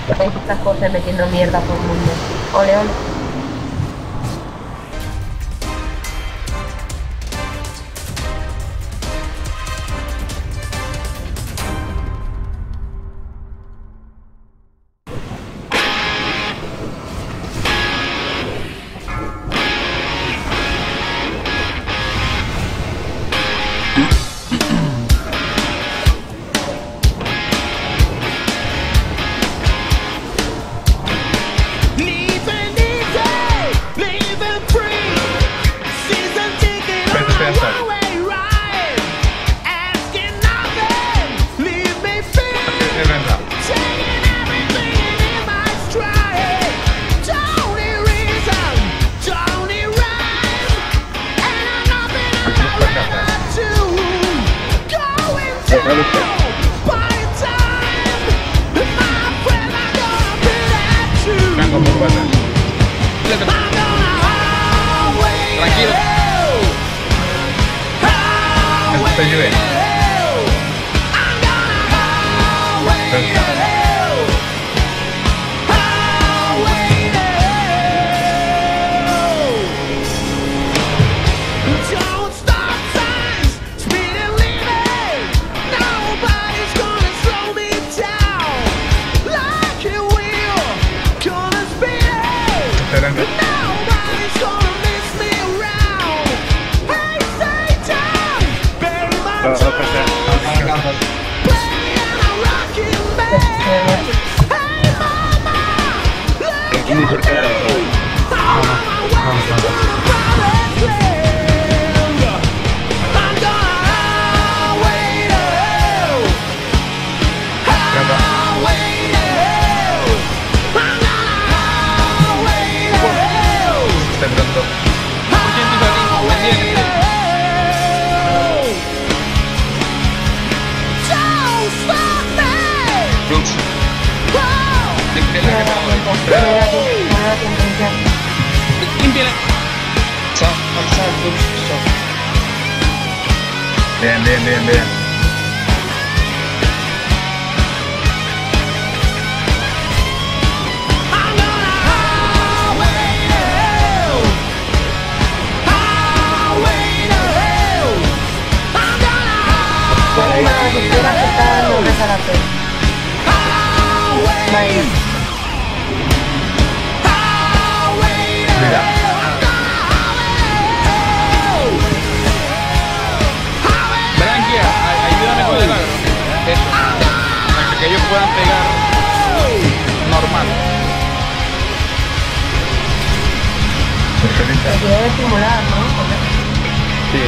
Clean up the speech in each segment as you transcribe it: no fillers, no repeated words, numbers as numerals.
Estas cosas metiendo mierda por el mundo. Ole, ole. Tranquilo. Esto llueve. Bien, bien, bien, bien. Mira. Branquia, ayúdame con el agro. Eso. Para que ellos puedan pegar normal. Se debe estimular, ¿no? Sí.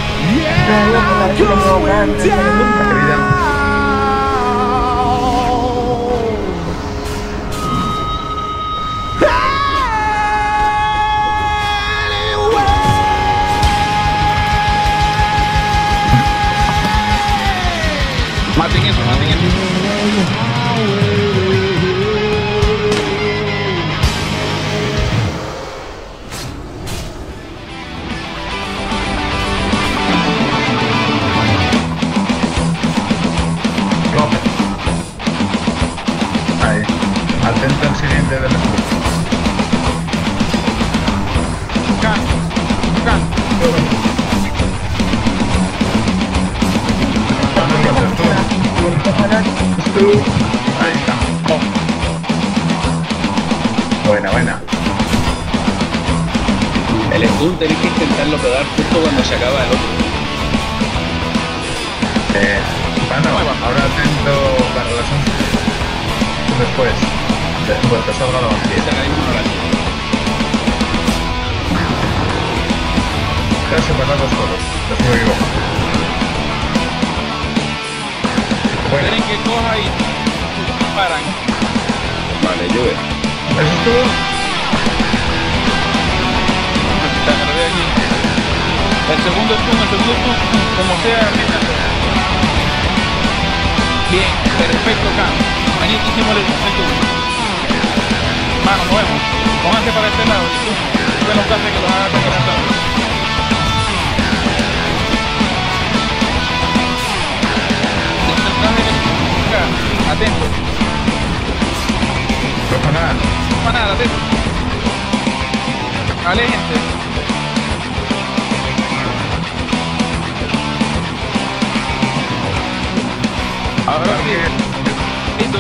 Maten eso, maten eso. Ahí. Atento al siguiente del escudo. Can. Ahí está. Buena, buena. El stun tenés que intentarlo pegar justo cuando se acaba el otro. Bueno, ahora atento para las 11. Después que salga la vacía. Esa ahí no la tiene. Están separados todos. No me equivoco. Bueno, Tienen que coja y paran. Vale, llueve. ¿eso es todo? Te agarré aquí. El segundo turno, como sea, métalo. Bien, perfecto, Cam. Mañito hicimos el turno. Mano, nos vemos. Pónganse para este lado. Tú los haces que los hagas con el lado. Atento. profanar, atento. Aléjense. Ahora sí. Listo.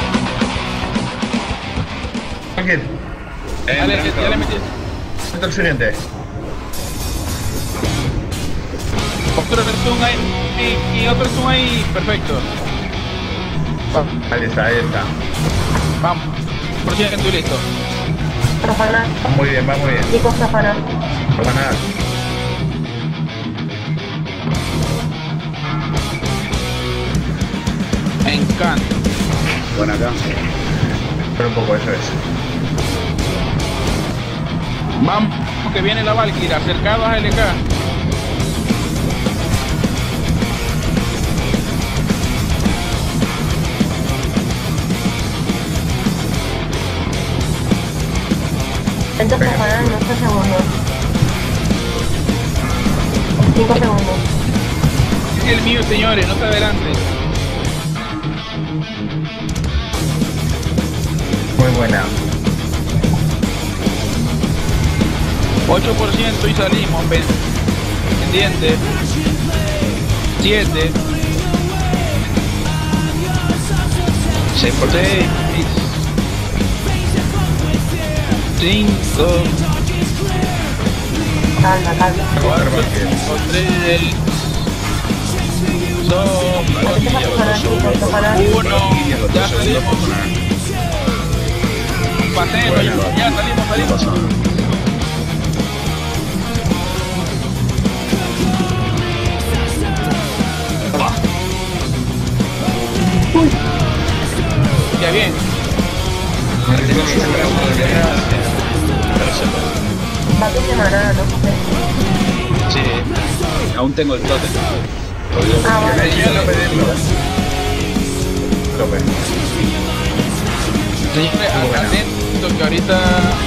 Ángel, Aléjense, ya le metí. siento el siguiente. Otro zoom ahí y otro zoom ahí. Perfecto. Ahí está, ahí está. Vamos. Por si estoy listo. Profanar. Va muy bien, va muy bien. Chicos, profanar. Profanar. Me encanta. Bueno, acá. Pero un poco, eso es. Vamos, que viene la Valkyrie, acercados a LK. Intento profanar en 8 segundos. 5 segundos. Es el mío, señores, no se adelante. Muy buena. 8% y salimos, pendiente. 7. 6 por 6. 5. Calma, calma. 4. 3. 2. Empieza a profanar, chicos, profanar. 1. Ya salimos. Pasemos, ya salimos. Ya bien. Va tu semana, ¿no? Sí, aún tengo el totem. Ah, vale. Quiero pedirlo. Tope. Señores, atento que ahorita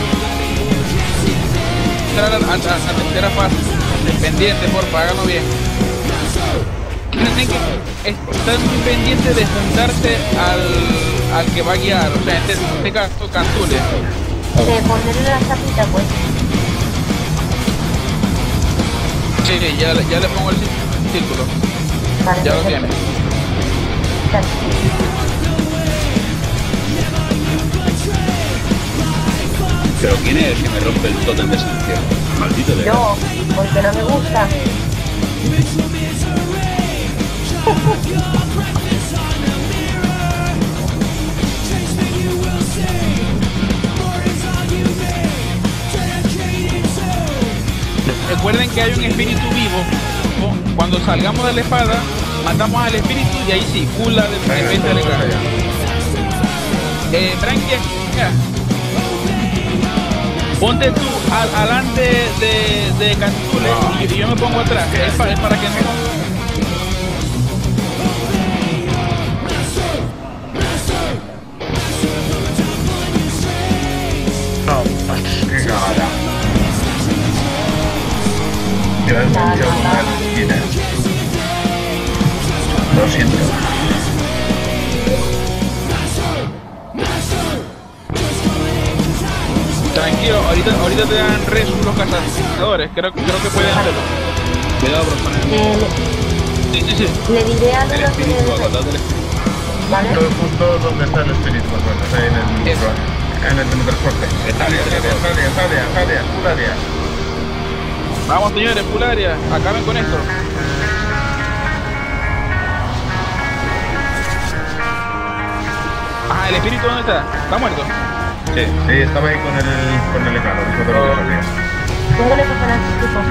entrar a la tercera fase. Pendiente, porfa, háganlo bien. Tienen que estar muy pendientes de juntarse al que va a guiar, o sea, en este caso Cantule. De ponerle la chapita, pues. Sí, ya le pongo el círculo. Vale, Ya lo perfecto. tiene. Dale. Pero ¿quién es el que me rompe el totem de selección? Maldito de Yo, porque no me gusta. Recuerden que hay un espíritu vivo. Cuando salgamos de la espada, matamos al espíritu y ahí sí, cula de repente le cae. Frankie, ya. Ponte tú adelante de Cantule y yo me pongo atrás. Es para que no. No, qué cagada. Llevar mucho a la esquina. Lo siento. Tranquilo, ahorita te dan resus los cazadores, creo que pueden hacerlo. Cuidado, profanar. Sí. Le diré a El los espíritu, acordad del espíritu. ¿vale? Justo donde está el espíritu, más o menos, ahí en el teletransporte. Jadia, Pularia. Vamos señores, Pularia, acaben con esto. Ajá, ¿el espíritu dónde está? ¿Está muerto? Sí, estaba ahí con el eclano, dijo todo lo que sabía. Póngale profanar, chicos.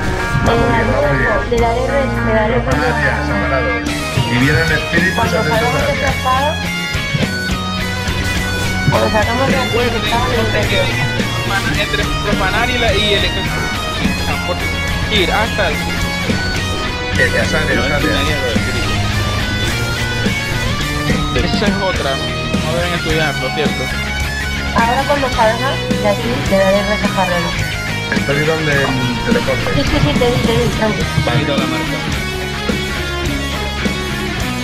Le daré res. Profanaria, separados. Y vienen espíritus Cuando adentro salgamos de de esta espada, cuando salgamos de esta espada, le Recuerden doy entre profanar y el ir hasta el... Asadia. Esa es otra, no deben estudiarlo, ¿cierto? Ahora cuando salga de aquí, le daré res a Farrell. Estoy donde el teleporte. Sí, te di, tranqui. Quita la marca.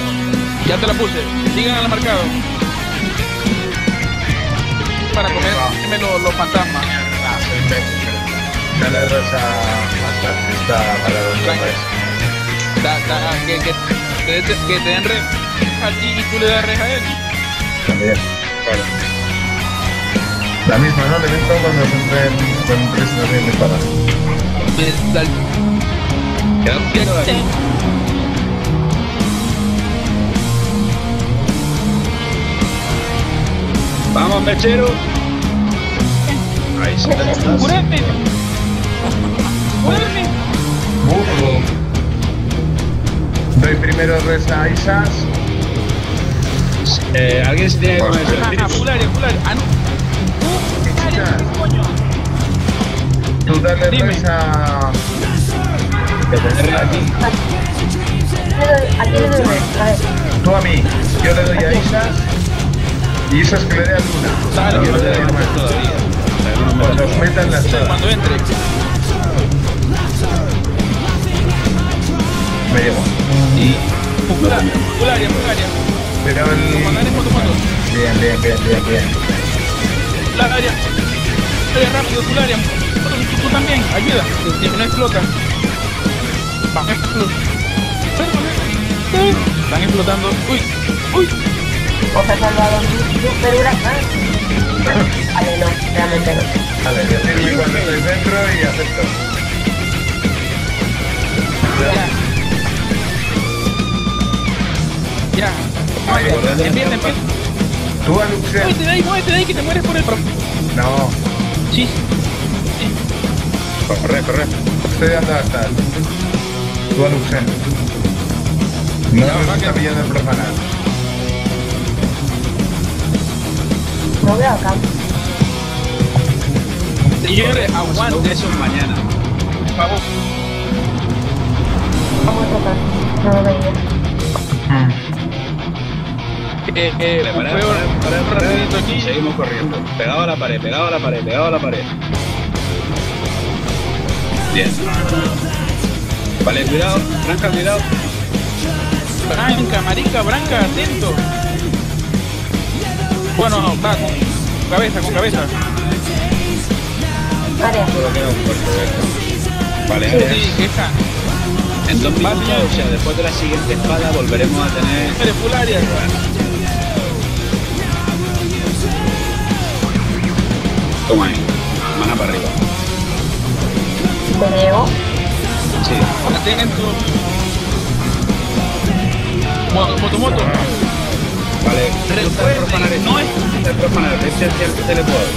Ya te la puse, sigan al marcado. Para comer dime los fantasmas. Soy imbécil. Dale rosa más tarde, está para donde no es. Que te den red a ti y tú le das red a él. También. Claro. La misma, ¿no? Le meto cuando se entren con 3 no tienen para. Quedamos quietos aquí. Vamos, mechero. Ahí sí estás. ¡Curarme! ¡Curarme! Burro. Doy primero res a Isas. Alguien se tiene que comer el Fularia. Ah, no. Isas. Tú dale Dime. res a... que tenerla aquí. Aquí le doy red. A ver. Tú a mí. Yo le doy a Isas. Y Isas que le dé a Luna. Dale, Yo No le te doy a damos Luna. todavía. O sea, no me Cuando os metan las todas. Cuando entre. Me llevo. Y Fularia. Pero el... Comandante moto. Bien. Fularia. Rápido, Fularia. Tú también, ayuda. Que no explotan. Van a explotar. Están explotando. Uy. Os he salvado super huracán. Vale, no, realmente no. Vale, decirme cuando estoy dentro y acepto. Ya. Empieza. Tú a Luxen. Muévete de ahí que te mueres por el profe. No, Sí. corre. estoy dando hasta. Tú a Luxen. No Ya, me va, está que- pillando el profanar. No veo acá. Señores, aguante. Eso mañana. Por favor. Vamos a tocar. No lo veía. Preparad. Rapidito aquí. Y seguimos corriendo. Pegado a la pared. Bien. Vale, cuidado. Branca, cuidado. Branca, atento. Bueno, va con cabeza. Área. Solo queda un cuarto de esto. Vale, Arias. Sí, que esa. En 2 minutos, señor. o sea, después de la siguiente espada, volveremos a tener... Eres Fularia. Toma ahí. Mana para arriba. Te llevo. Sí. Atento. Moto. Vale. Recuerden, no es El profanar, vente hacia el teleport.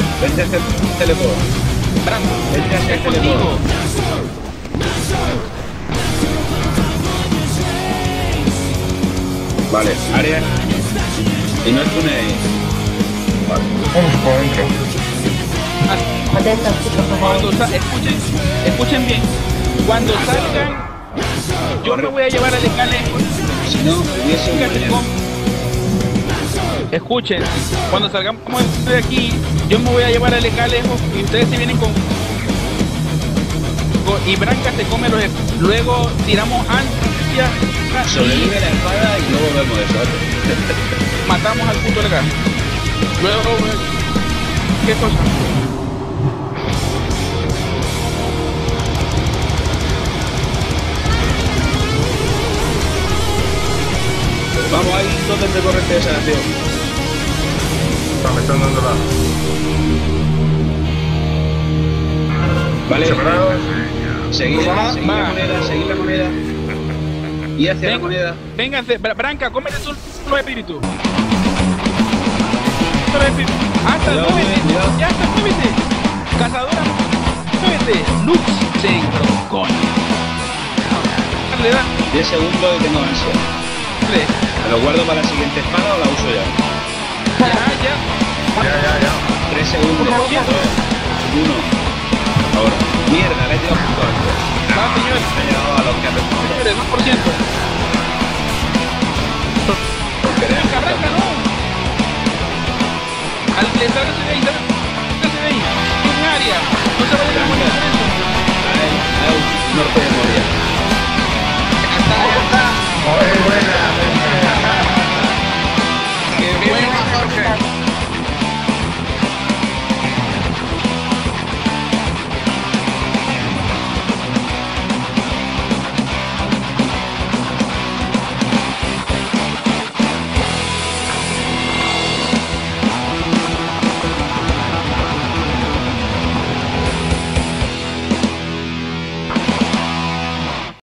Branco. Vente hacia Es el contigo. teleport. Vale, área. Y no estuneéis. Vale. Vamos por dentro. Atentos, chicos, por favor. Escuchen bien. Cuando salgan, yo me voy a llevar al escalero. Si no, hubiese un mañana. Escuchen, cuando salgamos de aquí, yo me voy a llevar al lejos y ustedes se vienen con y Branca se come los luego tiramos ansia Sobrevive la espada y luego vemos eso. matamos al puto legal. Luego, ¿qué cosa? Vamos, hay donde te corrente esa acción. Me están dando la... Vale, ¿Separados? seguid Va. la moneda. Y hacia la Ven, moneda. vénganse, Branca, cómete los espíritus. Hasta el Cuidado, 9, cuidado. ya hasta el 9. Cazadora, 9. Luxen, coño. Le da, 10 segundos y tengo ansia. le. ¿Me lo guardo para la siguiente espada o la uso ya? Ya. Ya. 3 segundos. 1%. 1. Ahora. Mierda, le he tirado justo antes. Va, señor. Me he llegado a los que han respondido. Señores, 2%. Branca, no. Al que sálgase de ahí, sálgase de ahí. Un área. No se vaya a morir con eso. Norte de Moria.